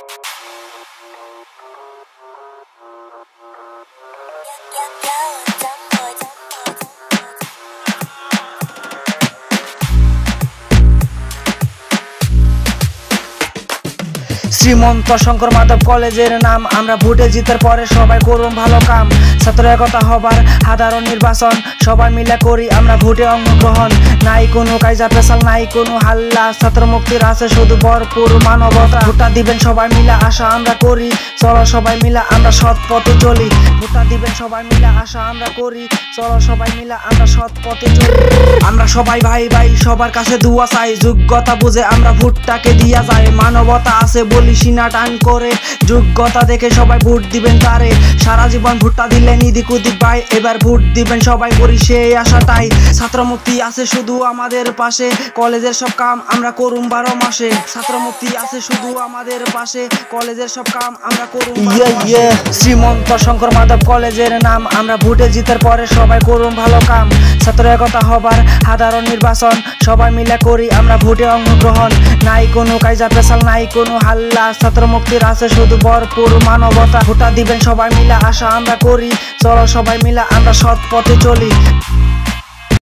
শ্রীমন্ত শঙ্কর মাধব কলেজের নাম, আমরা ভোটে জিতার পরে সবাই করুন ভালো কাম। ছাত্র একতা হবার সাধারণ নির্বাচন, সবাই মিলে করি আমরা ভোটে অংশগ্রহণ। নাই কোনো কায়জা পেশাল, নাই কোনো হাল্লা, ছাত্র মুক্তির আছে শুধু ভরপুর মানবতা। ভোটটা দিবেন সবাই মিলে আশা আমরা করি, চলো সবাই মিলে আমরা সৎ পথে চলি। ভোটটা দিবেন সবাই মিলে আশা আমরা করি, চলো সবাই মিলে আমরা সৎ পথে চলি। আমরা সবাই ভাই ভাই সবার কাছে দুয়া চাই, যোগ্যতা বুঝে আমরা ভোটটাকে দিয়া যাই। মানবতা আছে বলি সিনা টান করে, যোগ্যতা দেখে সবাই ভোট দিবেন তারে। সারা জীবন ভোটটা দিলে নিদিক উদিক ভাই, এবার ভোট দিবেন সবাই করি সেই আশাটাই। ছাত্র মুক্তি আছে শুধু আমাদের পাশে, কলেজের সব কাম আমরা করুম 12 মাসে। ছাত্র মুক্তি আছে শুধু আমাদের পাশে, কলেজের সব কাম আমরা করুম। শ্রীমন্ত শঙ্কর মাধব কলেজের নাম, আমরা ভোটে জিতার পরে সবাই করুম ভালো কাম। ছাত্র একতা হবার সাধারণ নির্বাচন, সবাই মিলে করি আমরা ভোটে অংশগ্রহণ। নাই কোনো কায়জা পেশাল, নাই কোনো হাল্লা, ছাত্র মুক্তির আছে শুধু ভরপুর মানবতা। ভোটটা দিবেন সবাই মিলে আশা আমরা করি, চলো সবাই মিলে আমরা সৎ পথে চলি।